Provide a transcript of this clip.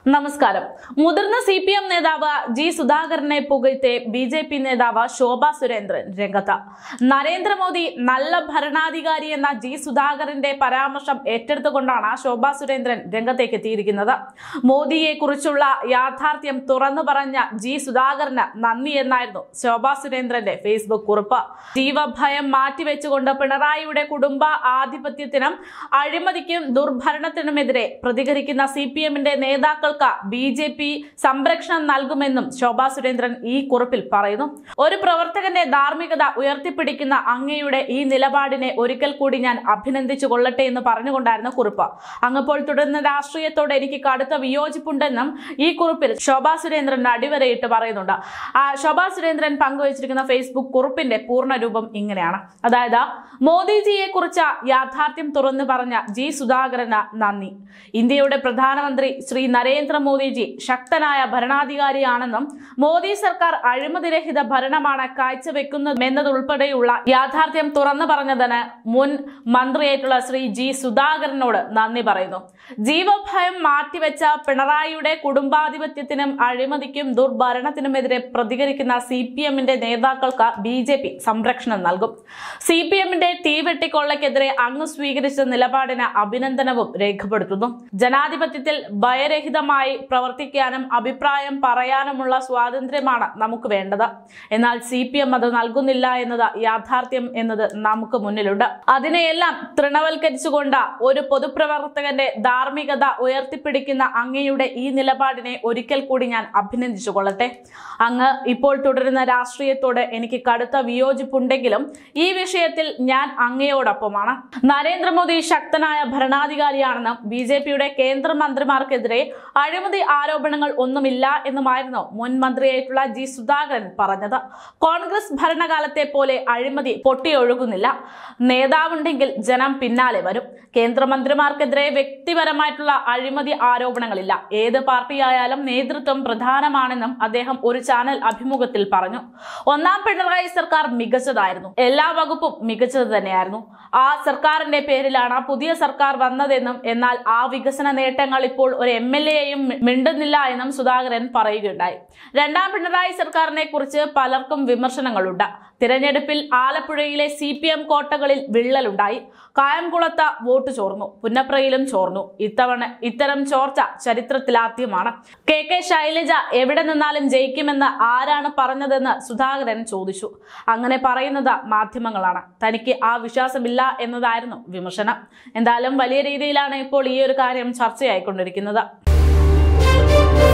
നമസ്കാരം. മുതിർന്ന CPM നേതാവ് ജി സുധാകരനെ പുകഴ്ത്തി BJP നേതാവ് ശോഭാ സുരേന്ദ്രൻ രംഗത്ത്. നരേന്ദ്രമോദി നല്ല ഭരണാധികാരി എന്ന ജി സുധാകരന്റെ പരാമർശം ഏറ്റെടുത്തുകൊണ്ടാണ് ശോഭാ സുരേന്ദ്രൻ രംഗത്തേക്ക് എത്തിയിരിക്കുന്നത്. മോദിയെ കുറിച്ചുള്ള യാഥാർത്ഥ്യം തുറന്നു പറഞ്ഞ ജി സുധാകരന് നന്ദി എന്നായിരുന്നു ശോഭാ സുരേന്ദ്രന്റെ ഫേസ്ബുക്ക് കുറിപ്പ്. ജീവഭയം മാറ്റിവെച്ചുകൊണ്ട് പിണറായിയുടെ കുടുംബ ആധിപത്യത്തിനും അഴിമതിക്കും ദുർഭരണത്തിനുമെതിരെ പ്രതികരിക്കുന്ന CPMന്റെ നേതാക്കൾ BJP സംരക്ഷണം നൽകുമെന്നും ശോഭാ സുരേന്ദ്രൻ ഈ കുറിപ്പിൽ പറയുന്നു. ഒരു പ്രവർത്തകന്റെ ധാർമ്മികത ഉയർത്തിപ്പിടിക്കുന്ന അങ്ങയുടെ ഈ നിലപാടിനെ ഒരിക്കൽ കൂടി ഞാൻ അഭിനന്ദിച്ചു കൊള്ളട്ടെ എന്ന് പറഞ്ഞുകൊണ്ടായിരുന്നു കുറിപ്പ്. അങ്ങപ്പോൾ തുടരുന്ന രാഷ്ട്രീയത്തോട് എനിക്ക് കടുത്ത വിയോജിപ്പുണ്ടെന്നും ഈ കുറിപ്പിൽ ശോഭാ സുരേന്ദ്രൻ അടിവരയിട്ട് പറയുന്നുണ്ട്. ശോഭാ സുരേന്ദ്രൻ പങ്കുവച്ചിരിക്കുന്ന ഫേസ്ബുക്ക് കുറിപ്പിന്റെ പൂർണ്ണ രൂപം ഇങ്ങനെയാണ്. അതായത്, മോദിജിയെ കുറിച്ച് യാഥാർത്ഥ്യം തുറന്നു പറഞ്ഞ ജി സുധാകരന് നന്ദി. ഇന്ത്യയുടെ പ്രധാനമന്ത്രി ശ്രീ നരേന്ദ്രമോദിജി ശക്തനായ ഭരണാധികാരിയാണെന്നും മോദി സർക്കാർ അഴിമതിരഹിത ഭരണമാണ് കാഴ്ചവെക്കുന്നതെന്നതുൾപ്പെടെയുള്ള യാഥാർത്ഥ്യം തുറന്നു പറഞ്ഞതിന് മുൻ മന്ത്രിയായിട്ടുള്ള ശ്രീ ജി സുധാകരനോട് നന്ദി പറയുന്നു. ജീവഭയം മാറ്റിവെച്ച പിണറായിയുടെ കുടുംബാധിപത്യത്തിനും അഴിമതിക്കും ദുർഭരണത്തിനുമെതിരെ പ്രതികരിക്കുന്ന CPMന്റെ നേതാക്കൾക്ക് BJP സംരക്ഷണം നൽകും. CPMന്റെ തീവെട്ടിക്കൊള്ളയ്ക്കെതിരെ അങ്ങ് സ്വീകരിച്ച നിലപാടിന് അഭിനന്ദനവും രേഖപ്പെടുത്തുന്നു. ജനാധിപത്യത്തിൽ ഭയരഹിതമായി പ്രവർത്തിക്കാനും അഭിപ്രായം പറയാനുമുള്ള സ്വാതന്ത്ര്യമാണ് നമുക്ക് വേണ്ടത്. എന്നാൽ CPM അത് നൽകുന്നില്ല എന്നത് യാഥാർത്ഥ്യം എന്നത് നമുക്ക് മുന്നിലുണ്ട്. അതിനെയെല്ലാം തൃണവൽക്കരിച്ചുകൊണ്ട് ഒരു പൊതുപ്രവർത്തകന്റെ ധാർമ്മികത ഉയർത്തിപ്പിടിക്കുന്ന അങ്ങയുടെ ഈ നിലപാടിനെ ഒരിക്കൽ കൂടി ഞാൻ അഭിനന്ദിച്ചു കൊള്ളട്ടെ. അങ്ങ് ഇപ്പോൾ തുടരുന്ന രാഷ്ട്രീയത്തോട് എനിക്ക് കടുത്ത വിയോജിപ്പുണ്ടെങ്കിലും ഈ വിഷയത്തിൽ ഞാൻ അങ്ങയോടൊപ്പമാണ്. നരേന്ദ്രമോദി ശക്തനായ ഭരണാധികാരിയാണെന്നും BJPയുടെ കേന്ദ്രമന്ത്രിമാർക്കെതിരെ അഴിമതി ആരോപണങ്ങൾ ഒന്നുമില്ല എന്നുമായിരുന്നു മുൻ മന്ത്രിയായിട്ടുള്ള ജി സുധാകരൻ പറഞ്ഞത്. കോൺഗ്രസ് ഭരണകാലത്തെ പോലെ അഴിമതി പൊട്ടിയൊഴുകുന്നില്ല. നേതാവുണ്ടെങ്കിൽ ജനം പിന്നാലെ വരും. കേന്ദ്രമന്ത്രിമാർക്കെതിരെ വ്യക്തിപരമായിട്ടുള്ള അഴിമതി ആരോപണങ്ങളില്ല. ഏത് പാർട്ടിയായാലും നേതൃത്വം പ്രധാനമാണെന്നും അദ്ദേഹം ഒരു ചാനൽ അഭിമുഖത്തിൽ പറഞ്ഞു. ഒന്നാം പിണറായി സർക്കാർ മികച്ചതായിരുന്നു. എല്ലാ വകുപ്പും മികച്ചത് തന്നെയായിരുന്നു. ആ സർക്കാരിന്റെ പേരിലാണ് പുതിയ സർക്കാർ വന്നതെന്നും എന്നാൽ ആ വികസന നേട്ടങ്ങൾ ഇപ്പോൾ ഒരു MLAയും മിണ്ടുന്നില്ല എന്നും സുധാകരൻ പറയുകയുണ്ടായി. രണ്ടാം പിണറായി സർക്കാരിനെ കുറിച്ച് പലർക്കും വിമർശനങ്ങളുണ്ട്. തിരഞ്ഞെടുപ്പിൽ ആലപ്പുഴയിലെ CPM കോട്ടകളിൽ വിള്ളലുണ്ടായി. കായംകുളത്ത് വോട്ട് ചോർന്നു, പുന്നപ്രയിലും ചോർന്നു. ഇത്തരം ചോർച്ച ചരിത്രത്തിലാദ്യമാണ്. KK ശൈലജ എവിടെ നിന്നാലും ജയിക്കുമെന്ന് ആരാണ് പറഞ്ഞതെന്ന് സുധാകരൻ ചോദിച്ചു. അങ്ങനെ പറയുന്നത് മാധ്യമങ്ങളാണ്. തനിക്ക് ആ വിശ്വാസമില്ല എന്നതായിരുന്നു വിമർശനം. എന്തായാലും വലിയ രീതിയിലാണ് ഇപ്പോൾ ഈ ഒരു കാര്യം ചർച്ചയായിക്കൊണ്ടിരിക്കുന്നത്.